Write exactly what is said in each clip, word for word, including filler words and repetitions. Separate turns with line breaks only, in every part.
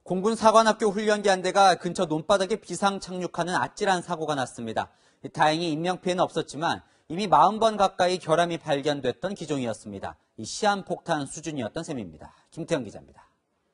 공군 사관학교 훈련기 한 대가 근처 논바닥에 비상 착륙하는 아찔한 사고가 났습니다. 다행히 인명피해는 없었지만 이미 사십 번 가까이 결함이 발견됐던 기종이었습니다. 이 시한폭탄 수준이었던 셈입니다. 김태형 기자입니다.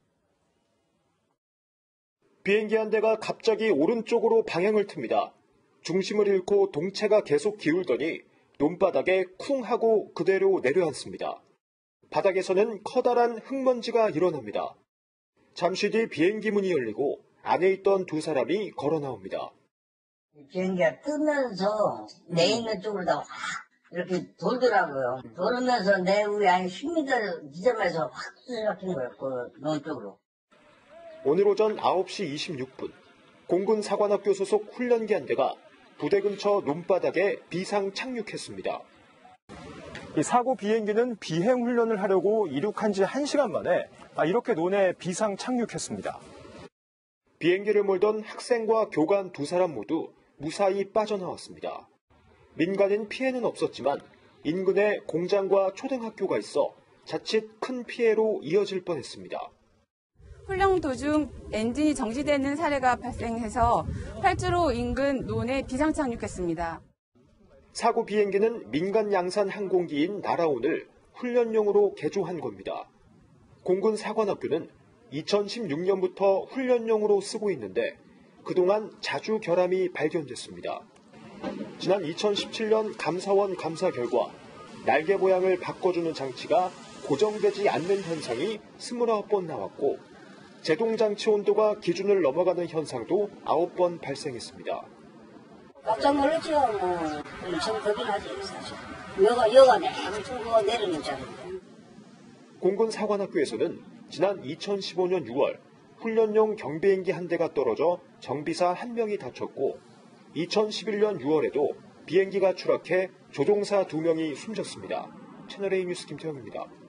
비행기 한 대가 갑자기 오른쪽으로 방향을 틉니다. 중심을 잃고 동체가 계속 기울더니 논바닥에 쿵 하고 그대로 내려앉습니다. 바닥에서는 커다란 흙먼지가 일어납니다. 잠시 뒤 비행기 문이 열리고 안에 있던 두 사람이 걸어 나옵니다.
비행기가 뜨면서 내 있는 쪽으로 다 확 이렇게 돌더라고요. 돌면서 내 위에 한 십 미터 지점에서 확 뚫어진 거예요. 그 논 쪽으로.
오늘 오전 아홉 시 이십육 분 공군 사관학교 소속 훈련기 한 대가 부대 근처 논바닥에 비상 착륙했습니다. 이 사고 비행기는 비행 훈련을 하려고 이륙한 지 한 시간 만에 이렇게 논에 비상 착륙했습니다. 비행기를 몰던 학생과 교관 두 사람 모두 무사히 빠져나왔습니다. 민간인 피해는 없었지만 인근에 공장과 초등학교가 있어 자칫 큰 피해로 이어질 뻔했습니다.
훈련 도중 엔진이 정지되는 사례가 발생해서 활주로 인근 논에 비상 착륙했습니다.
사고 비행기는 민간 양산 항공기인 나라온을 훈련용으로 개조한 겁니다. 공군 사관학교는 이천십육 년부터 훈련용으로 쓰고 있는데 그동안 자주 결함이 발견됐습니다. 지난 이천십칠 년 감사원 감사 결과 날개 모양을 바꿔주는 장치가 고정되지 않는 현상이 스물아홉 번 나왔고 제동장치 온도가 기준을 넘어가는 현상도 아홉 번 발생했습니다.
깜짝 놀랐죠. 뭐 엄청 겁이 나지 사실. 여가 여가 내가 쭉 내리는 자리인데.
공군 사관학교에서는 지난 이천십오 년 유월 훈련용 경비행기 한 대가 떨어져 정비사 한 명이 다쳤고 이천십일 년 유월에도 비행기가 추락해 조종사 두 명이 숨졌습니다. 채널A 뉴스 김태형입니다.